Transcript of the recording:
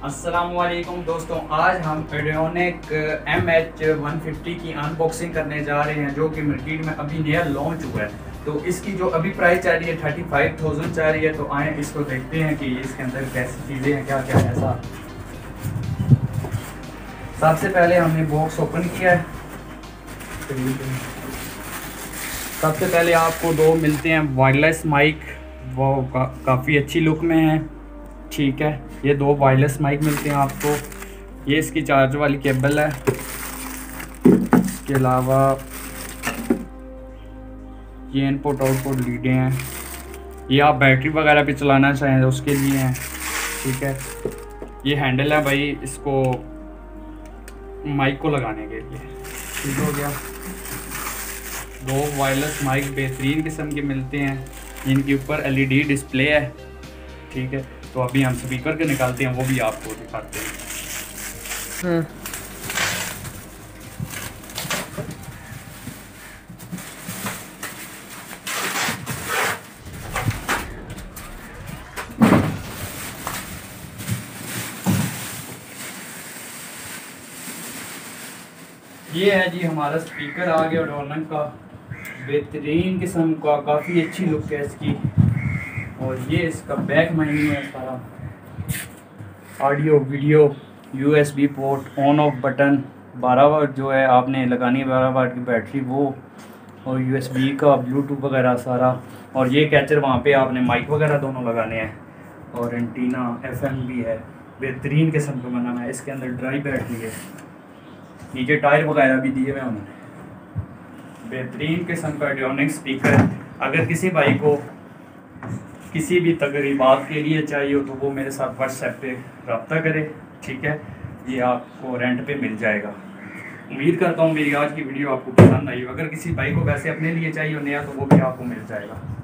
अस्सलामुअलैकुम दोस्तों, आज हम एडियोनिक MH150 की अनबॉक्सिंग करने जा रहे हैं जो कि मार्केट में अभी नया लॉन्च हुआ है। तो इसकी जो अभी प्राइस चल रही है 35,000 चल रही है। तो आए इसको देखते हैं कि इसके अंदर कैसी चीज़ें हैं, क्या क्या है। ऐसा सबसे पहले हमने बॉक्स ओपन किया है। सबसे पहले आपको दो मिलते हैं वायरलेस माइक, वो काफ़ी अच्छी लुक में है। ठीक है, ये दो वायरलेस माइक मिलते हैं आपको। ये इसकी चार्ज वाली केबल है। इसके अलावा ये इनपुट आउटपुट लीडें हैं। ये आप बैटरी वगैरह पे चलाना चाहें तो उसके लिए हैं। ठीक है, ये हैंडल है भाई इसको माइक को लगाने के लिए। ठीक हो गया। दो वायरलेस माइक बेहतरीन किस्म के मिलते हैं। इनके ऊपर LED डिस्प्ले है। ठीक है, तो अभी हम स्पीकर के निकालते हैं, वो भी आपको दिखाते हैं। ये है जी हमारा स्पीकर आ गया डॉर्नन का, बेहतरीन किस्म का, काफ़ी अच्छी लुक है इसकी। और ये इसका बैक मेन्यू है सारा। Audio video, USB port, on off button, 12 watt जो है आपने लगानी है, 12 वाट की बैटरी वो, और USB का ब्लूटूथ वगैरह सारा। और ये कैचर वहाँ पे आपने माइक वगैरह दोनों लगाने हैं। और एंटीना FM भी है, बेहतरीन किस्म का बना है। इसके अंदर ड्राई बैटरी है, नीचे टायर वगैरह भी दिए हुए हैं उन्होंने। बेहतरीन किस्म का एडियोनिक स्पीकर। अगर किसी भाई को किसी भी तकरीबात के लिए चाहिए हो तो वो मेरे साथ WhatsApp पे रब्ता करे। ठीक है, ये आपको रेंट पे मिल जाएगा। उम्मीद करता हूँ मेरी आज की वीडियो आपको पसंद आई। अगर किसी भाई को वैसे अपने लिए चाहिए हो नया तो वो भी आपको मिल जाएगा।